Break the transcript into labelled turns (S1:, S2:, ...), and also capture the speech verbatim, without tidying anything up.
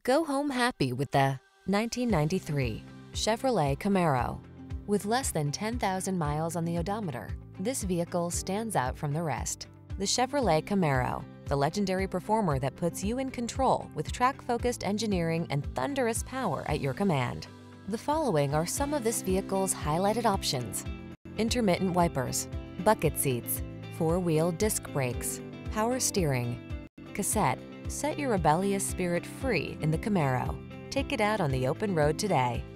S1: Go home happy with the nineteen ninety-three Chevrolet Camaro. With less than ten thousand miles on the odometer, this vehicle stands out from the rest. The Chevrolet Camaro, the legendary performer that puts you in control with track-focused engineering and thunderous power at your command. The following are some of this vehicle's highlighted options: intermittent wipers, bucket seats, four-wheel disc brakes, power steering, cassette. Set your rebellious spirit free in the Camaro. Take it out on the open road today.